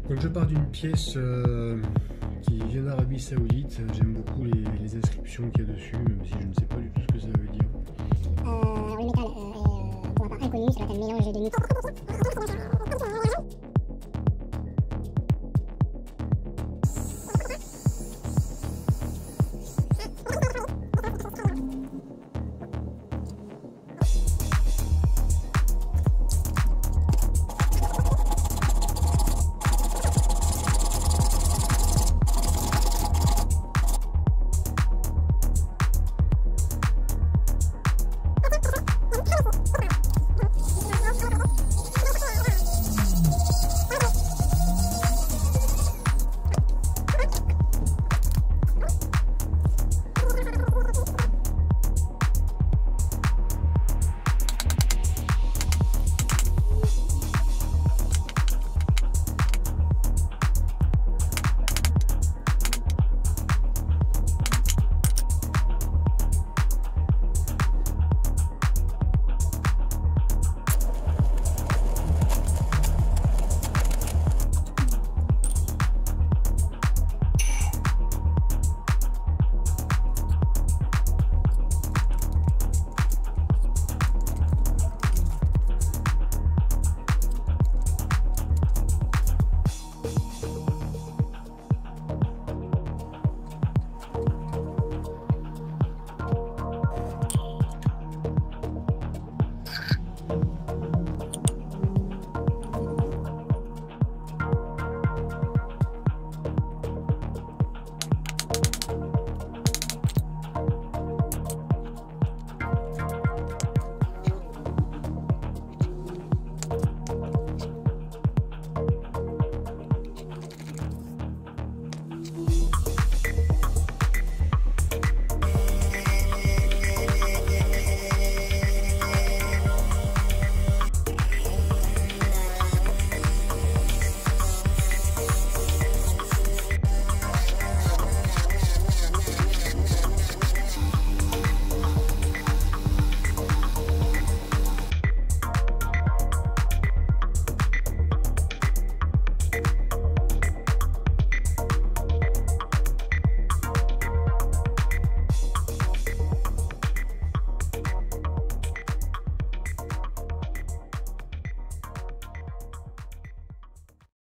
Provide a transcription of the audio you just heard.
Donc je pars d'une pièce qui vient d'Arabie Saoudite. J'aime beaucoup les inscriptions qu'il y a dessus, même si je ne sais pas du tout ce que ça veut dire. Le métal est pour ma part inconnu, c'est un mélange de